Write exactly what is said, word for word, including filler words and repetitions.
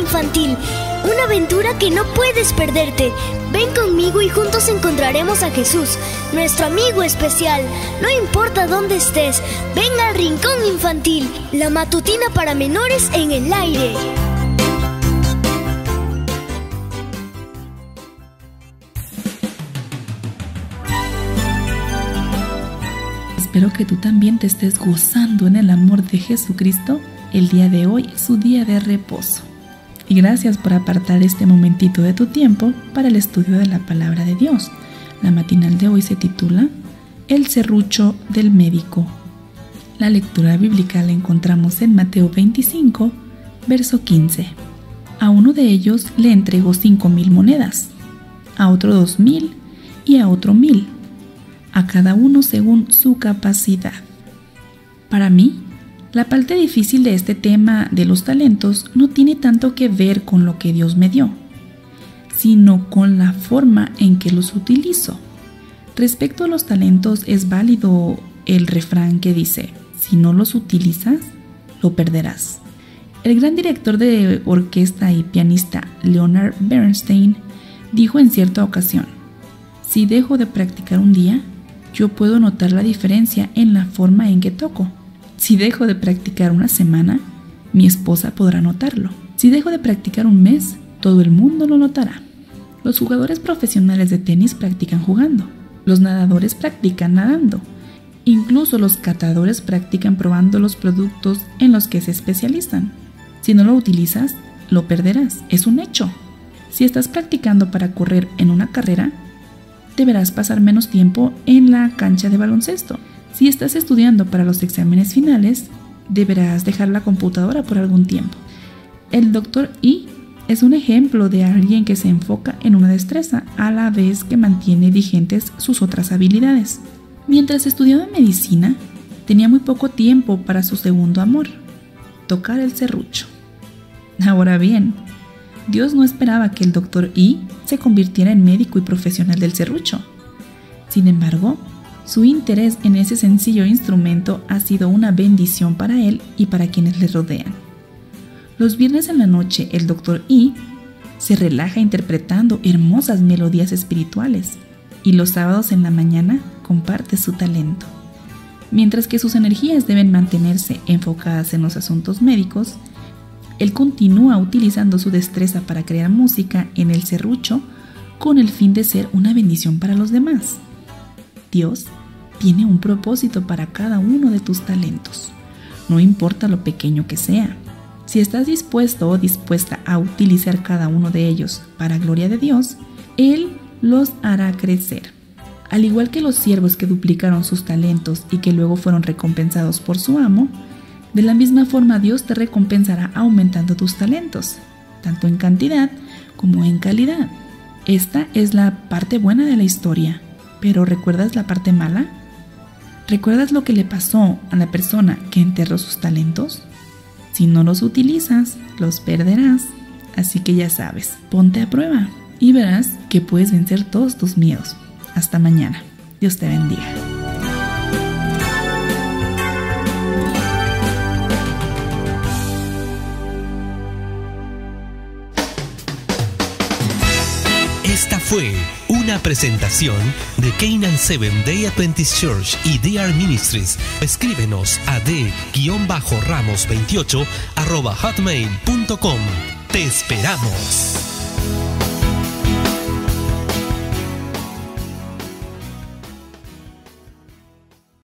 Infantil, una aventura que no puedes perderte. Ven conmigo y juntos encontraremos a Jesús, nuestro amigo especial. No importa dónde estés, ven al Rincón Infantil, la matutina para menores en el aire. Espero que tú también te estés gozando en el amor de Jesucristo el día de hoy, su día de reposo. Y gracias por apartar este momentito de tu tiempo para el estudio de la palabra de Dios. La matinal de hoy se titula El serrucho del médico. La lectura bíblica la encontramos en Mateo veinticinco, verso quince. A uno de ellos le entregó cinco mil monedas, a otro dos mil y a otro mil, a cada uno según su capacidad. Para mí, la parte difícil de este tema de los talentos no tiene tanto que ver con lo que Dios me dio, sino con la forma en que los utilizo. Respecto a los talentos, es válido el refrán que dice: si no los utilizas, lo perderás. El gran director de orquesta y pianista Leonard Bernstein dijo en cierta ocasión: si dejo de practicar un día, yo puedo notar la diferencia en la forma en que toco. Si dejo de practicar una semana, mi esposa podrá notarlo. Si dejo de practicar un mes, todo el mundo lo notará. Los jugadores profesionales de tenis practican jugando. Los nadadores practican nadando. Incluso los catadores practican probando los productos en los que se especializan. Si no lo utilizas, lo perderás. Es un hecho. Si estás practicando para correr en una carrera, deberás pasar menos tiempo en la cancha de baloncesto. Si estás estudiando para los exámenes finales, deberás dejar la computadora por algún tiempo. El doctor E es un ejemplo de alguien que se enfoca en una destreza a la vez que mantiene vigentes sus otras habilidades. Mientras estudiaba medicina, tenía muy poco tiempo para su segundo amor, tocar el serrucho. Ahora bien, Dios no esperaba que el doctor E se convirtiera en médico y profesional del serrucho. Sin embargo, su interés en ese sencillo instrumento ha sido una bendición para él y para quienes le rodean. Los viernes en la noche, el doctor E se relaja interpretando hermosas melodías espirituales y los sábados en la mañana comparte su talento. Mientras que sus energías deben mantenerse enfocadas en los asuntos médicos, él continúa utilizando su destreza para crear música en el serrucho con el fin de ser una bendición para los demás. Dios tiene un propósito para cada uno de tus talentos, no importa lo pequeño que sea. Si estás dispuesto o dispuesta a utilizar cada uno de ellos para gloria de Dios, Él los hará crecer. Al igual que los siervos que duplicaron sus talentos y que luego fueron recompensados por su amo, de la misma forma Dios te recompensará aumentando tus talentos, tanto en cantidad como en calidad. Esta es la parte buena de la historia. Pero ¿recuerdas la parte mala? ¿Recuerdas lo que le pasó a la persona que enterró sus talentos? Si no los utilizas, los perderás. Así que ya sabes, ponte a prueba y verás que puedes vencer todos tus miedos. Hasta mañana. Dios te bendiga. Esta fue una presentación de Canaan Seventh Day Adventist Church y D R Ministries. Escríbenos a d ramos veintiocho arroba hotmail punto com. Te esperamos.